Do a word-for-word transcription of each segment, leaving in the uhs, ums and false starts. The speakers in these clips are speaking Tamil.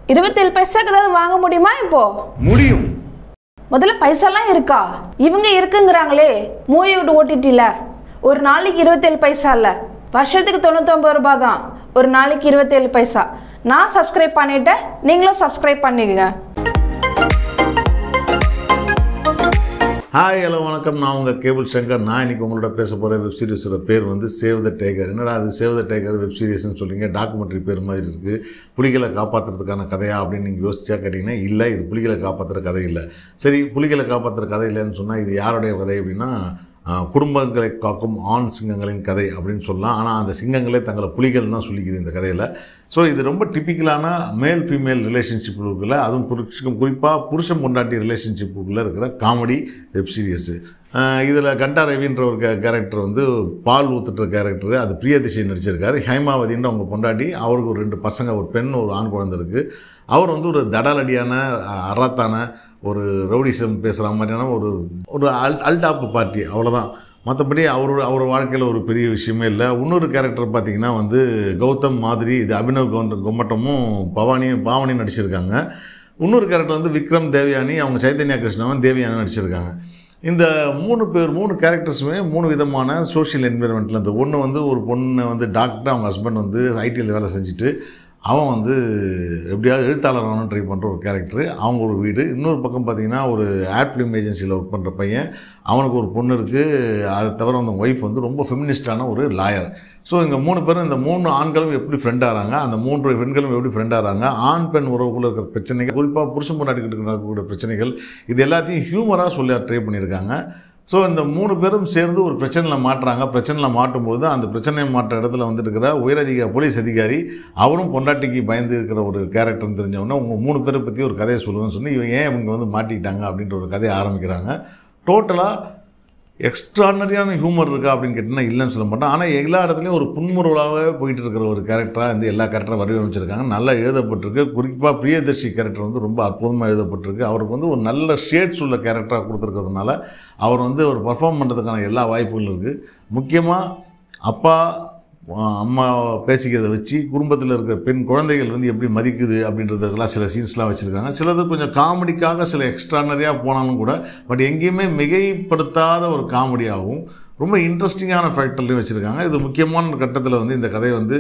இருபத்தேழு பைசாக்கு ஏதாவது வாங்க முடியுமா இப்போ? முடியும். முதல்ல பைசாலாம் இருக்கா? இவங்க இருக்குங்கிறாங்களே மூவிவுட் ஓடிடில ஒரு நாளைக்கு இருபத்தேழு பைசா இல்லை, வருஷத்துக்கு தொண்ணூத்தொம்பது ரூபாய் தான். ஒரு நாளைக்கு இருபத்தேழு பைசா. நான் சப்ஸ்கிரைப் பண்ணிட்டேன், நீங்களும் சப்ஸ்கிரைப் பண்ணிடுங்க. ஹாய் ஹலோ வணக்கம், நான் உங்கள் கேபிள் சங்கர். நான் இன்றைக்கி உங்களோட பேச போகிற வெப் சீரிஸோட பேர் வந்து சேவ் த டைகர். என்னடா அது சேவ் த டைகர் வெப் சீரிஸ்ன்னு சொல்கிறீங்க, டாக்குமெண்ட்ரி பேர் மாதிரி இருக்குது, புலிகளை காப்பாற்றுறதுக்கான கதையா அப்படின்னு நீங்கள் யோசிச்சா கேட்டிங்கன்னா இல்லை, இது புலிகளை காப்பாற்றுற கதை இல்லை. சரி, புலிகளை காப்பாற்றுற கதை இல்லைன்னு சொன்னால் இது யாருடைய கதை அப்படின்னா குடும்பங்களை காக்கும் ஆண் சிங்கங்களின் கதை அப்படின்னு சொல்லலாம். ஆனால் அந்த சிங்கங்களே தங்களை புலிகள் தான் சொல்லிக்குது இந்த கதையில். ஸோ இது ரொம்ப டிப்பிக்கலான மேல் ஃபீமேல் ரிலேஷன்ஷிப்புக்குள்ளே, அதுவும் புருஷம் குறிப்பாக புருஷன் பொண்டாட்டி ரிலேஷன்ஷிப்புக்குள்ளே இருக்கிற காமெடி வெப் சீரிஸு. இதில் கண்டா ரவின்ற ஒரு கே கேரக்டர் வந்து பால் ஊற்றுற கேரக்டரு, அது பிரியதிஷை நடிச்சிருக்காரு. ஹைமாவதின்ற அவங்க பொண்டாட்டி, அவருக்கு ஒரு ரெண்டு பசங்க, ஒரு பெண் ஒரு ஆண் குழந்தை இருக்குது. அவர் வந்து ஒரு தடாலடியான அராத்தான ஒரு ரவுடிசம் பேசுகிற மாதிரியான ஒரு ஒரு அல் அல்டாப்பு பார்ட்டி, அவ்வளோதான். மற்றபடி அவரோட அவர் வாழ்க்கையில் ஒரு பெரிய விஷயமே இல்லை. இன்னொரு கேரக்டர் பார்த்திங்கன்னா வந்து கௌதம் மாதிரி, இது அபினவ் கௌதம் கொம்மட்டமும் பவானியும் பாவனியும் நடிச்சிருக்காங்க. இன்னொரு கேரக்டர் வந்து விக்ரம் தேவயானி, அவங்க சைத்தன்யா கிருஷ்ணவன் தேவயானி நடிச்சிருக்காங்க. இந்த மூணு பேர் மூணு கேரக்டர்ஸுமே மூணு விதமான சோஷியல் என்விரான்மெண்ட்டில். இந்த ஒன்று வந்து ஒரு பொண்ணு வந்து டாக்டர், அவங்க ஹஸ்பண்ட் வந்து ஐடியில் வேலை செஞ்சுட்டு அவன் வந்து எப்படியாவது எழுத்தாளர் ஆகணும்னு ட்ரை பண்ணுற ஒரு கேரக்டரு, அவங்க ஒரு வீடு. இன்னொரு பக்கம் பார்த்திங்கன்னா ஒரு ஆட் ஃபிலிம் ஏஜென்சியில் ஒர்க் பண்ணுற பையன், அவனுக்கு ஒரு பொண்ணு இருக்குது. அதை தவிர அந்த ஒய்ஃப் வந்து ரொம்ப ஃபெமினிஸ்டான ஒரு லாயர். ஸோ இந்த மூணு பேரும், இந்த மூணு ஆண்களும் எப்படி ஃப்ரெண்ட் ஆகிறாங்க, அந்த மூன்று பெண்களும் எப்படி ஃப்ரெண்ட் ஆகிறாங்க, ஆண் பெண் உறவுக்குள்ளே இருக்கிற பிரச்சனைகள், குறிப்பாக புருஷன் பொண்டாட்டிக்கிட்டு இருக்கக்கூடிய பிரச்சனைகள், இது எல்லாத்தையும் ஹியூமராக சொல்ல ட்ரை பண்ணியிருக்காங்க. ஸோ இந்த மூணு பேரும் சேர்ந்து ஒரு பிரச்சனையில் மாட்டுறாங்க. பிரச்சனையில் மாட்டும்போது அந்த பிரச்சனையை மாற்ற இடத்துல வந்துருக்கிற உயரதிகாரி, போலீஸ் அதிகாரி, அவரும் பொண்டாட்டிக்கு பயந்து இருக்கிற ஒரு கேரக்டர்னு தெரிஞ்சவொடனே உங்கள் மூணு பேரை பற்றி ஒரு கதையை சொல்லுங்கன்னு சொல்லி இவன் ஏன் இவங்க வந்து மாட்டிக்கிட்டாங்க அப்படின்ற ஒரு கதையை ஆரம்பிக்கிறாங்க. டோட்டலாக எக்ஸ்ட்ரானரியான ஹியூமர் இருக்கா அப்படின்னு கேட்டிங்கன்னா இல்லைன்னு சொல்ல மாட்டேன். ஆனால் எல்லா இடத்துலையும் ஒரு புன்முறுவலாகவே போயிட்டு இருக்கிற ஒரு கேரக்டராக வந்து எல்லா கேரக்டரும் வடிவமைச்சிருக்காங்க. நல்லா எழுதப்பட்டிருக்கு. குறிப்பாக பிரியதர்ஷி கேரக்டர் வந்து ரொம்ப அற்புதமாக எழுதப்பட்டிருக்கு. அவருக்கு வந்து ஒரு நல்ல ஷேட்ஸ் உள்ள கேரக்டராக கொடுத்துருக்கிறதுனால அவர் வந்து ஒரு பர்ஃபார்ம் பண்ணுறதுக்கான எல்லா வாய்ப்புகளும் இருக்குது. முக்கியமாக அப்பா அம்மா பேசிக்கிறதை வச்சு குடும்பத்தில் இருக்கிற பெண் குழந்தைகள் வந்து எப்படி மதிக்குது அப்படின்றதுக்கெல்லாம் சில சீன்ஸ்லாம் வச்சுருக்காங்க. சிலது கொஞ்சம் காமெடிக்காக சில எக்ஸ்ட்ரானரியாக போனாலும் கூட, பட் எங்கேயுமே மிகைப்படுத்தாத ஒரு காமெடியாகவும் ரொம்ப இன்ட்ரெஸ்டிங்கான ஃபேக்டர்லையும் வச்சுருக்காங்க. இது முக்கியமான கட்டத்தில் வந்து இந்த கதை வந்து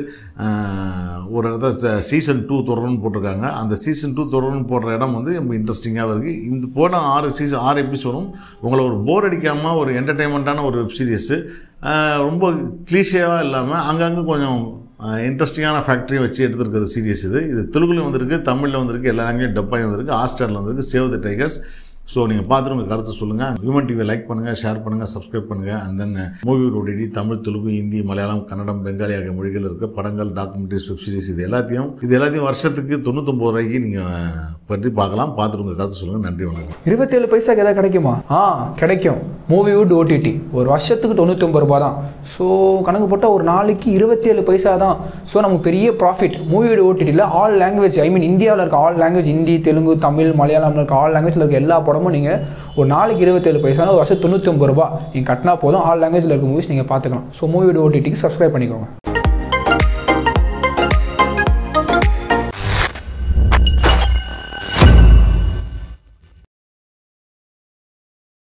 ஒரு இடத்துல சீசன் டூ தொடரணும்னு போட்டிருக்காங்க. அந்த சீசன் டூ தொடரணும்னு போடுற இடம் வந்து ரொம்ப இன்ட்ரெஸ்டிங்காக இருக்குது. இந்த போன ஆறு சீசன் ஆறு எபிசோடும் உங்களை ஒரு போர் அடிக்காமல் ஒரு என்டர்டெயின்மெண்ட்டான ஒரு வெப் சீரிஸு, ரொம்ப கிளீஷியாவாக இல்லாமல் அங்கங்கே கொஞ்சம் இன்ட்ரெஸ்டிங்கான ஃபேக்டரியும் வச்சு எடுத்துருக்கிறது சீரியஸ். இது இது தெலுங்குலையும் வந்திருக்கு, தமிழில் வந்திருக்கு, எல்லா லாங்குவேஜ் டப்பாயும் வந்திருக்கு, ஹாட்ஸ்டாரில் வந்திருக்கு. Save the tigers. ஸோ நீங்கள் பார்த்துட்டு உங்கள் கருத்து சொல்லுங்கள். ஹியூமன் டிவியை லைக் பண்ணுங்கள், ஷேர் பண்ணுங்கள், சப்ஸ்கிரைப் பண்ணுங்கள். And then Moviewood OTT Tamil, Telugu, Hindi, Malayalam, Kannada, Bengali ஆகிய மொழிகள் இருக்க படங்கள், டாக்குமெண்ட்ரிஸ், வெப் சீரிஸ், இது எல்லாத்தையும் இது எல்லாத்தையும் வருஷத்துக்கு தொண்ணூத்தொம்பது ரூபாய்க்கு நீங்கள் பற்றி பார்க்கலாம். பார்த்துட்டு உங்கள் கருத்து சொல்லுங்கள். நன்றி, வணக்கம். இருபத்தேழு பைசாக்கு எதாவது கிடைக்குமா? ஆ கிடைக்கும். மூவிவுட் ஓடிடி ஒரு வருஷத்துக்கு தொண்ணூத்தொம்பது ரூபா தான். ஸோ கணக்கு போட்டால் ஒரு நாளைக்கு இருபத்தேழு பைசா தான். ஸோ நமக்கு பெரிய ப்ராஃபிட். மூவிவுட் ஓடிடியில் ஆல் லாங்குவேஜ், ஐ மீன் இந்தியாவில் இருக்க ஆல் லாங்குவேஜ், ஹிந்தி, தெலுங்கு, தமிழ், மலையாளம்ல இருக்க ஆல் லாங்குவேஜில் இருக்க எல்லா படமும் நீங்கள் ஒரு நாளைக்கு இருபத்தேழு பைசானா ஒரு வருஷம் தொண்ணூற்றி ஒன்பது ரூபா நீங்கள் கட்டினா போதும். ஆல் லாங்குவேஜில் இருக்க மூவிஸ் நீங்கள் பார்த்துக்கலாம். ஸோ மூவிவுட் ஓடிடிக்கு சப்ஸ்கிரைப் பண்ணிக்கோங்க.